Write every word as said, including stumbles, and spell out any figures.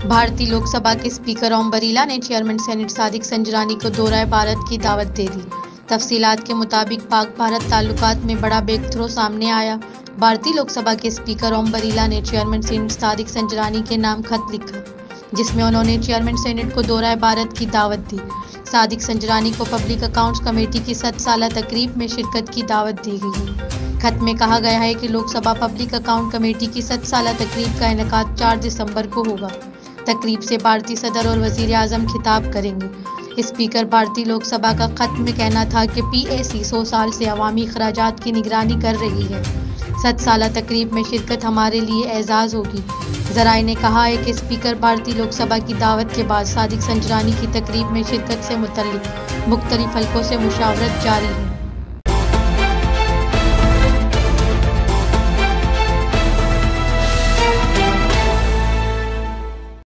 भारतीय लोकसभा के स्पीकर ओम बिरला ने चेयरमैन सेनेट सादिक संजरानी को दौरा भारत की दावत दे दी। तफसीलात के मुताबिक पाक भारत ताल्लुकात में बड़ा ब्रेक थ्रो सामने आया। भारतीय लोकसभा के स्पीकर ओम बिरला ने चेयरमैन सेनेट सादिक संजरानी के नाम खत लिखा, जिसमें उन्होंने चेयरमैन सेनेट को दौरा भारत की दावत दी। सादिक संजरानी को पब्लिक अकाउंट्स कमेटी की सत साला तकरीब में शिरकत की दावत दी गई है। खत में कहा गया है कि लोकसभा पब्लिक अकाउंट कमेटी की सत साला तकरीब का इनेकाद चार दिसंबर को होगा। तकरीब से भारतीय सदर और वजीर आजम खिताब करेंगे। स्पीकर भारतीय लोकसभा का खत में कहना था कि पीएसी सौ साल से अवामी अखराजात की निगरानी कर रही है। सत साला तकरीब में शिरकत हमारे लिए एजाज़ होगी। जराए ने कहा है कि स्पीकर भारतीय लोकसभा की दावत के बाद सादिक संजरानी की तकरीब में शिरकत से मुतल्लिक मुख्तलिफ हलकों से मुशावरत जारी है।